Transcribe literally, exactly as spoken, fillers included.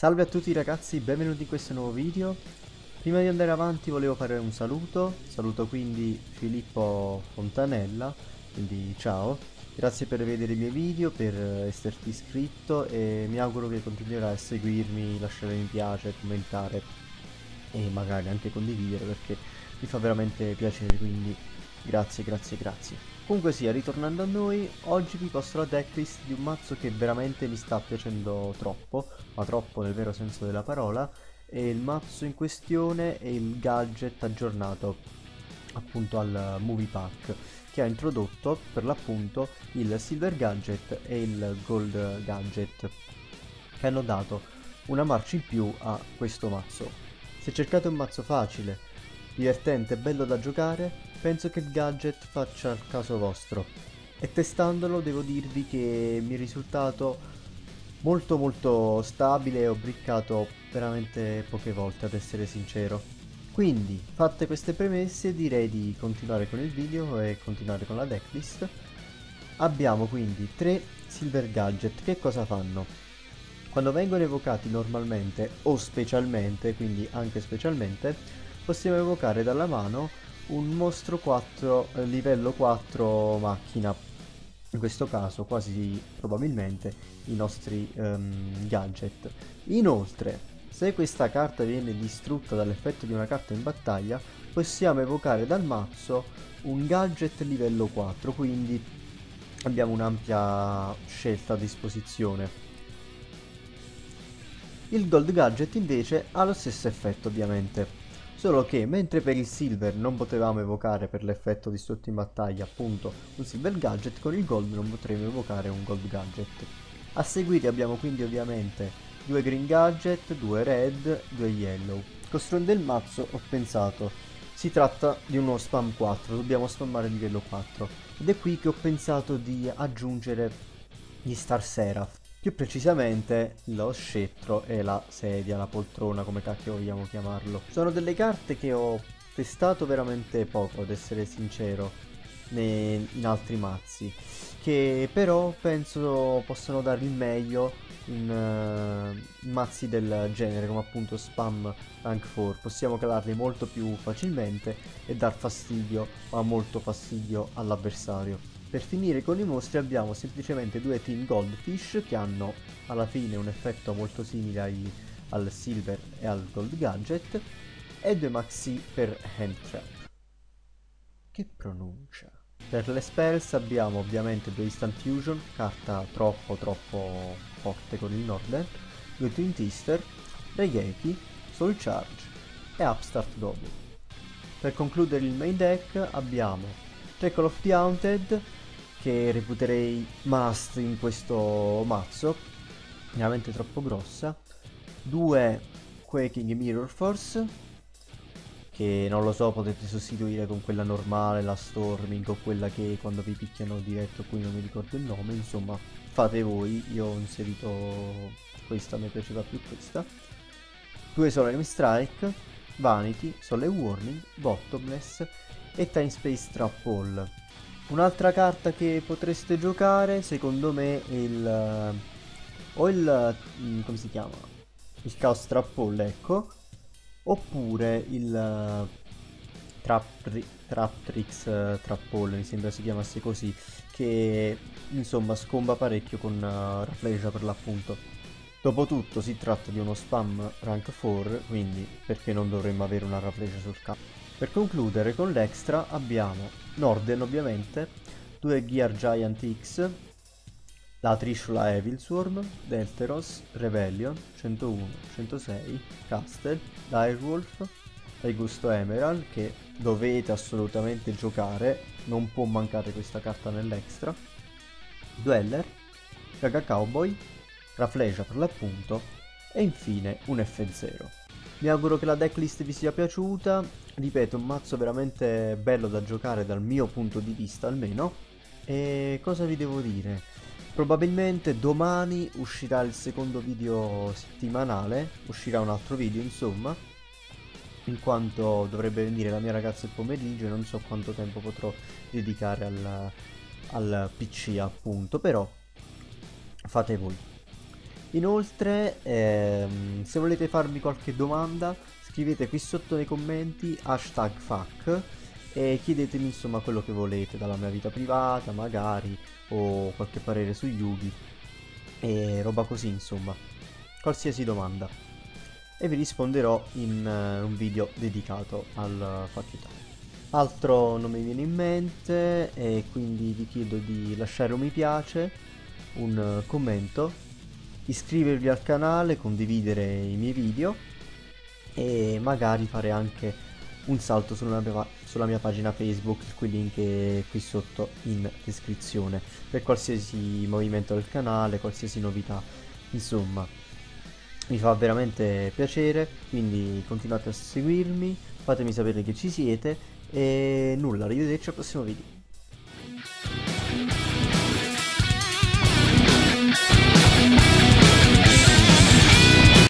Salve a tutti ragazzi, benvenuti in questo nuovo video. Prima di andare avanti volevo fare un saluto, saluto quindi Filippo Fontanella, quindi ciao, grazie per vedere i miei video, per esserti iscritto e mi auguro che continuerai a seguirmi, lasciare mi piace, commentare e magari anche condividere perché mi fa veramente piacere, quindi grazie, grazie, grazie. Comunque sia, ritornando a noi, oggi vi posto la decklist di un mazzo che veramente mi sta piacendo troppo, ma troppo nel vero senso della parola, e il mazzo in questione è il gadget aggiornato appunto al Movie Pack, che ha introdotto per l'appunto il Silver Gadget e il Gold Gadget, che hanno dato una marcia in più a questo mazzo. Se cercate un mazzo facile, divertente e bello da giocare, penso che il gadget faccia il caso vostro, e testandolo devo dirvi che mi è risultato molto molto stabile e ho briccato veramente poche volte, ad essere sincero. Quindi, fatte queste premesse, direi di continuare con il video e continuare con la decklist. Abbiamo quindi tre Silver Gadget. Che cosa fanno? Quando vengono evocati normalmente o specialmente, quindi anche specialmente, possiamo evocare dalla mano un mostro quattro, eh, livello quattro macchina, in questo caso quasi probabilmente i nostri um, gadget. Inoltre, se questa carta viene distrutta dall'effetto di una carta in battaglia, possiamo evocare dal mazzo un gadget livello quattro, quindi abbiamo un'ampia scelta a disposizione. Il Gold Gadget invece ha lo stesso effetto ovviamente, solo che mentre per il Silver non potevamo evocare per l'effetto distrutto in battaglia appunto un Silver Gadget, con il Gold non potremo evocare un Gold Gadget. A seguire abbiamo quindi ovviamente due Green Gadget, due Red, due Yellow. Costruendo il mazzo ho pensato, si tratta di uno spam quattro, dobbiamo spammare il livello quattro, ed è qui che ho pensato di aggiungere gli Star Seraph. Più precisamente lo scettro e la sedia, la poltrona, come cacchio vogliamo chiamarlo. Sono delle carte che ho testato veramente poco, ad essere sincero, in altri mazzi, che però penso possano dare il meglio in uh, mazzi del genere, come appunto Spam Rank quattro. Possiamo calarli molto più facilmente e dar fastidio, ma molto fastidio, all'avversario. Per finire con i mostri abbiamo semplicemente due Team Goldfish che hanno alla fine un effetto molto simile ai, al Silver e al Gold Gadget, e due Maxi per Hand Trap. Che pronuncia! Per le spells abbiamo ovviamente due Instant Fusion, carta troppo troppo forte con il Norden, due Twin Twister, Reiki, Soul Charge e Upstart Double. Per concludere il main deck abbiamo tre Call of the Haunted, che reputerei must in questo mazzo, veramente troppo grossa, due Quaking Mirror Force, che non lo so, potete sostituire con quella normale, la Storming, o quella che quando vi picchiano diretto, qui non mi ricordo il nome, insomma fate voi, io ho inserito questa, mi piaceva più questa, due Solemn Strike, Vanity, Soul Warning, Bottomless e Time Space Trap All. Un'altra carta che potreste giocare secondo me è il uh, o il uh, come si chiama? Il Chaos Trap All, ecco, oppure il uh, Trap, Traptrix uh, Trap All, mi sembra si chiamasse così, che insomma scomba parecchio con uh, Rafflesia per l'appunto. Dopotutto si tratta di uno spam rank quattro, quindi perché non dovremmo avere una Rafflesia sul campo. Per concludere con l'extra abbiamo Norden ovviamente, due Gear Giant X, la Trishula Evil Swarm, Delteros, Rebellion, centouno, centosei, Castle, Direwolf, Regusto Emerald, che dovete assolutamente giocare, non può mancare questa carta nell'extra, Dweller, Gaga Cowboy, Rafflesia per l'appunto, e infine un F zero. Mi auguro che la decklist vi sia piaciuta, ripeto, un mazzo veramente bello da giocare dal mio punto di vista almeno. E cosa vi devo dire? Probabilmente domani uscirà il secondo video settimanale, uscirà un altro video insomma, in quanto dovrebbe venire la mia ragazza il pomeriggio e non so quanto tempo potrò dedicare al, al P C appunto, però fate voi. Inoltre, ehm, se volete farmi qualche domanda, scrivete qui sotto nei commenti hashtag fuck e chiedetemi insomma quello che volete dalla mia vita privata magari, o qualche parere su Yugi e roba così insomma, qualsiasi domanda, e vi risponderò in uh, un video dedicato al Fuck You Time. Altro non mi viene in mente e quindi vi chiedo di lasciare un mi piace, un uh, commento, iscrivervi al canale, condividere i miei video e magari fare anche un salto sulla mia, sulla mia pagina Facebook, il cui link è qui sotto in descrizione, per qualsiasi movimento del canale, qualsiasi novità, insomma mi fa veramente piacere, quindi continuate a seguirmi, fatemi sapere che ci siete e nulla, arrivederci al prossimo video.